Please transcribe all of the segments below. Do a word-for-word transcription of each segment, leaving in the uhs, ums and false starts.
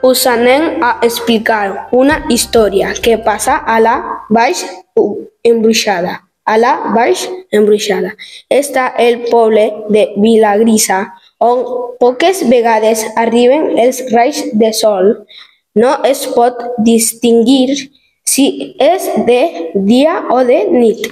us anem a explicar una història que passa a la Baix Embruixada. A la Baix Embruixada està el poble de Vilagrisa, on poques vegades arriben els raigs de sol. No es pot distingir si és de dia o de nit.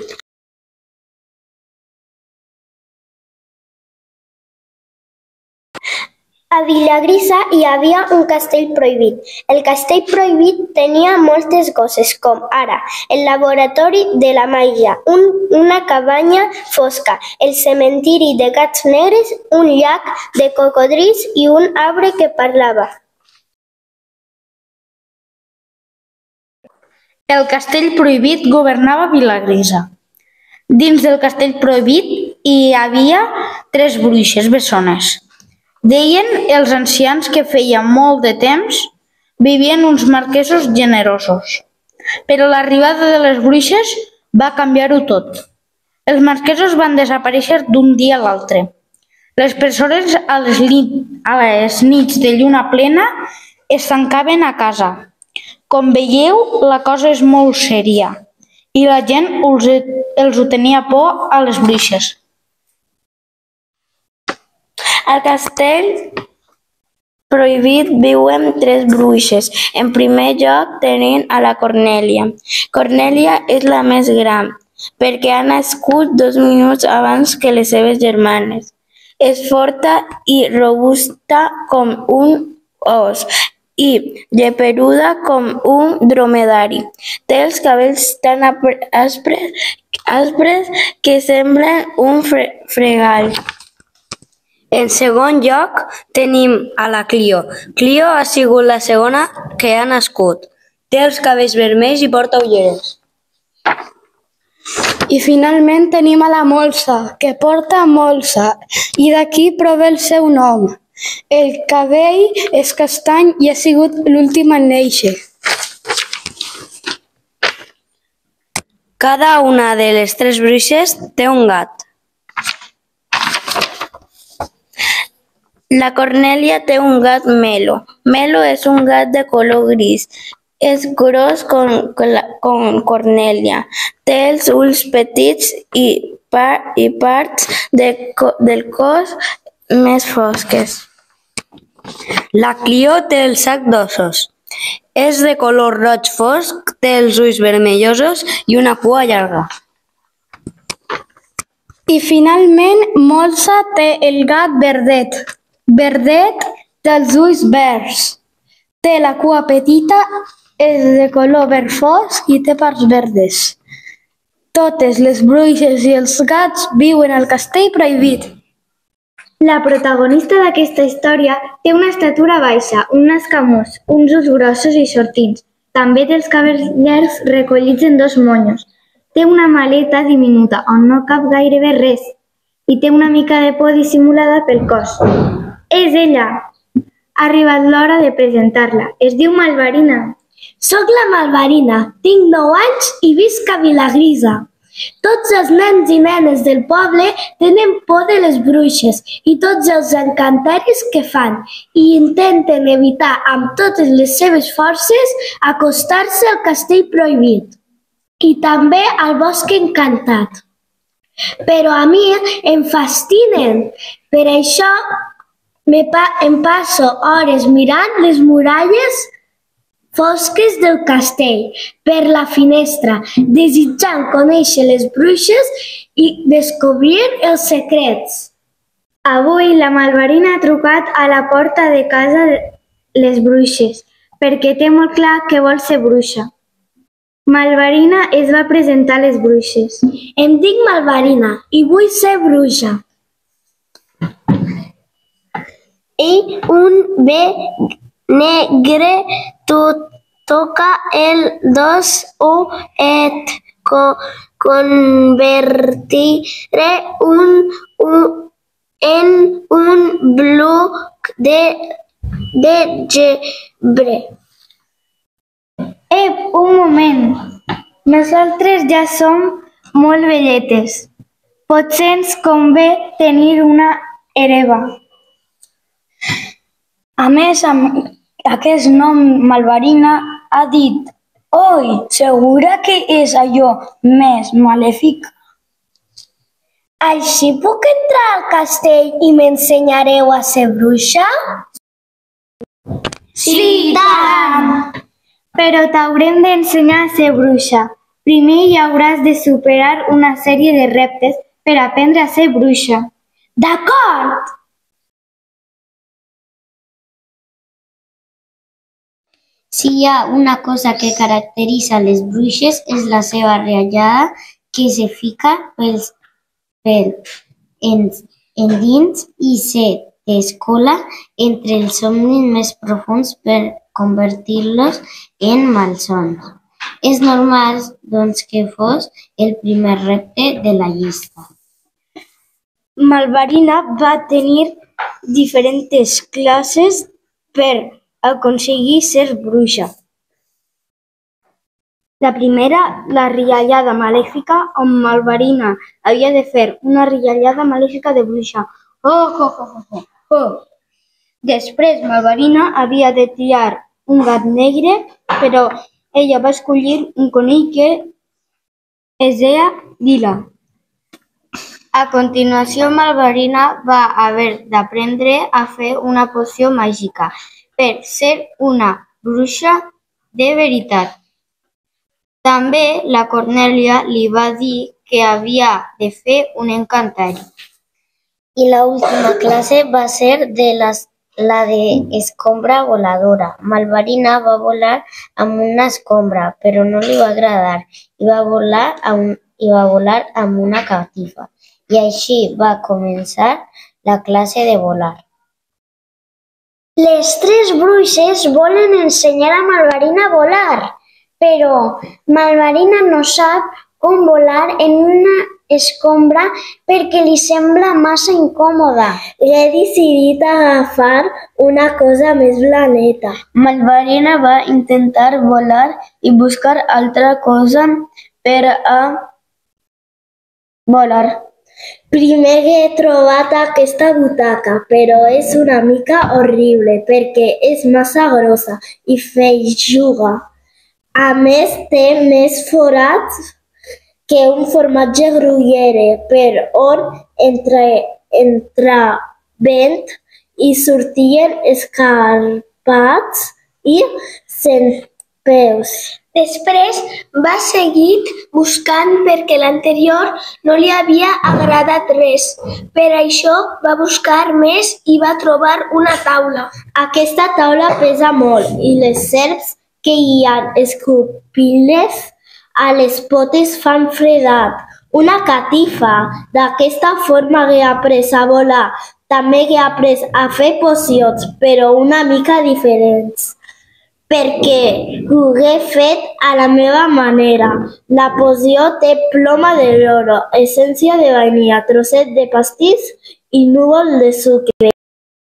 A Vilagrisa hi havia un castell prohibit. El castell prohibit tenia moltes coses, com ara el laboratori de la màgia, un, una cabanya fosca, el cementiri de gats negres, un llac de cocodrils i un arbre que parlava. El castell prohibit governava Vilagrisa. Dins del castell prohibit hi havia tres bruixes bessones. Deien els ancians que feia molt de temps vivien uns marquesos generosos. Però l'arribada de les bruixes va canviar-ho tot. Els marquesos van desaparèixer d'un dia a l'altre. Les persones a les, a les nits de lluna plena es tancaven a casa. Com veieu, la cosa és molt sèria i la gent els, els ho tenia por a les bruixes. Al castell prohibit viuen tres bruixes. En primer lloc tenim a la Cornèlia. Cornèlia és la més gran, perquè ha nascut dos minuts abans que les seves germanes. És forta i robusta com un os i lleperuda com un dromedari. Té els cabells tan aspres, aspres que semblen un fre fregall. En segon lloc, tenim a la Clio. Clio ha sigut la segona que ha nascut. Té els cabells vermells i porta ulleres. I finalment tenim a la Molsa, que porta molsa, i d'aquí prové el seu nom. El cabell és castany i ha sigut l'últim a néixer. Cada una de les tres bruixes té un gat. La Cornèlia té un gat Melo. Melo és un gat de color gris. És gros com, com Cornèlia. Té els ulls petits i, par, i parts de, del cos més fosques. La Clio té el sac d'ossos. És de color roig fosc, té els ulls vermellosos i una cua llarga. I finalment, Molsa té el gat Verdet. Verdet dels ulls verds. Té la cua petita, és de color verd fosc i té parts verdes. Totes les bruixes i els gats viuen al castell prohibit. La protagonista d'aquesta història té una estatura baixa, un nas camós, uns ulls grossos i sortints. També té els cabells llargs recollits en dos monyos. Té una maleta diminuta on no cap gairebé res i té una mica de por dissimulada pel cos. És ella! Ha arribat l'hora de presentar-la. Es diu Malvarina. Soc la Malvarina, tinc nou anys i visc a Vilagrisa. Tots els nens i nenes del poble tenen por de les bruixes i tots els encanteris que fan i intenten evitar amb totes les seves forces acostar-se al castell prohibit i també al bosc encantat. Però a mi em fascinen, per això me pa em passo hores mirant les muralles fosques del castell per la finestra, desitjant conèixer les bruixes i descobrir els secrets. Avui la Malvarina ha trucat a la porta de casa de les bruixes perquè té molt clar que vol ser bruixa. Malvarina es va presentar a les bruixes. Em dic Malvarina i vull ser bruixa. I un bé negre tu toca el dos u et co convertiré un, un en un bloc de, de gebre. Ep, un moment. Nosaltres ja som molt velletes. Potser ens convé tenir una hereva. A més, a, aquest nom Malvarina ha dit: «Oi, segura que és allò més malèfic?» Així puc entrar al castell i m'ensenyareu a ser bruixa? Sí, tant! Però t'haurem d'ensenyar a ser bruixa. Primer hi hauràs de superar una sèrie de reptes per aprendre a ser bruixa. D'acord! Si hi ha una cosa que caracteritza les bruixes és la seva riallada que se fica pels pèls endins i se t'escola entre els somnis més profunds per convertir-los en malsons. És normal, doncs, que fos el primer repte de la llista. Malvarina va tenir diferents classes per aconseguir ser bruixa. La primera, la riallada malèfica, on Malvarina havia de fer una riallada malèfica de bruixa. Oh, oh, oh, oh, oh. Després, Malvarina havia de triar un gat negre, però ella va escollir un conill que es deia Lila. A continuació, Malvarina va haver d'aprendre a fer una poció màgica per ser una bruixa de veritat. També la Cornèlia li va dir que havia de fer un encantari. I la última classe va ser de les, la de escombra voladora. Malvarina va volar amb una escombra, però no li va agradar i va volar amb, i va volar amb una catifa. I així va començar la classe de volar. Les tres bruixes volen ensenyar a Malvarina a volar, però Malvarina no sap com volar en una escombra perquè li sembla massa incòmoda. He decidit agafar una cosa més blaneta. Malvarina va intentar volar i buscar altra cosa per a volar. Primer he trobat aquesta butaca, però és una mica horrible perquè és massa grossa i feixuga. A més, té més forats que un formatge gruyere per on entra, entra vent i sortien escarpats i sense peus. Després va seguir buscant perquè l'anterior no li havia agradat res. Per això va buscar més i va trobar una taula. Aquesta taula pesa molt i les serps que hi ha escopilles a les potes fan fredat. Una catifa. D'aquesta forma he après a volar. També he après a fer pocions, però una mica diferents. Perquè ho he fet a la meva manera. La poció té ploma de l'oro, essència de vainilla, trosset de pastís i núvol de sucre.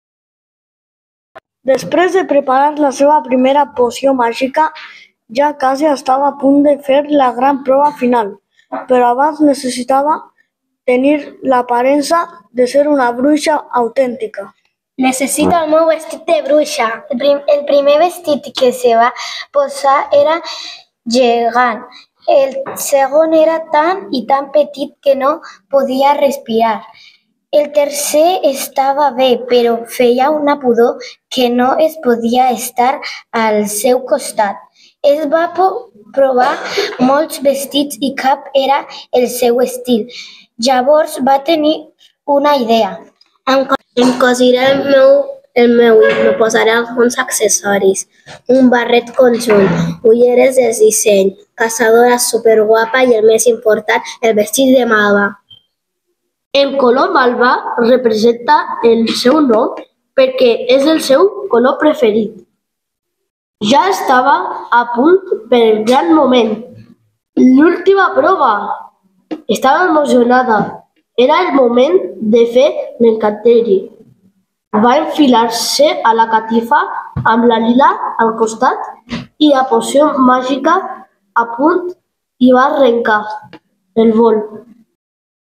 Després de preparar la seva primera poció màgica, ja quasi estava a punt de fer la gran prova final, però abans necessitava tenir l'aparença de ser una bruixa autèntica. Necessito el meu vestit de bruixa. El, prim, el primer vestit que se va posar era gegant. El segon era tan i tan petit que no podia respirar. El tercer estava bé, però feia una pudor que no es podia estar al seu costat. Es va provar molts vestits i cap era el seu estil. Llavors va tenir una idea. Em cosiré el meu, el meu i me posaré alguns accessoris. Un barret conjunt, ulleres de disseny, caçadora superguapa i el més important, el vestit de malva. El color malva representa el seu nom perquè és el seu color preferit. Ja estava a punt per el gran moment. L'última prova. Estava emocionada. Era el moment de fer l'encanteri. Va enfilar-se a la catifa amb la lila al costat i la poció màgica a punt i va arrencar el vol.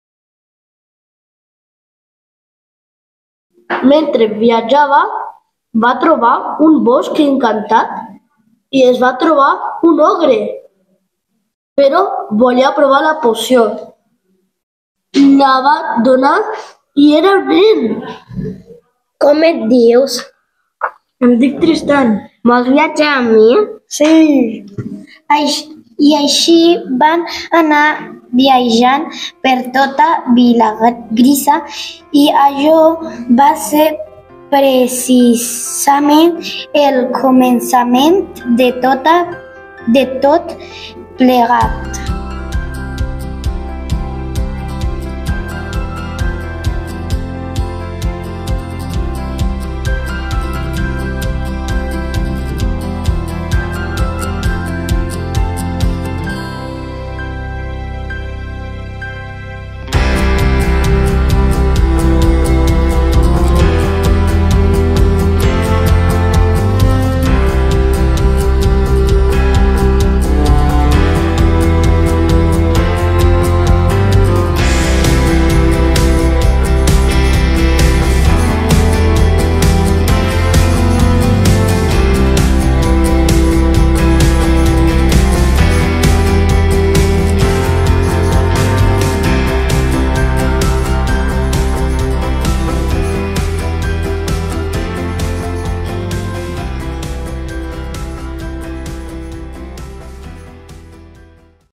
Mentre viatjava, va trobar un bosc encantat i es va trobar un ogre, però volia provar la poció. La va donar i era un nen. Com et dius? Em dic Tristan. Vols viatjar amb mi? Sí. I així van anar viatjant per tota Vilagrisa i allò va ser precisament el començament de, tota, de tot plegat.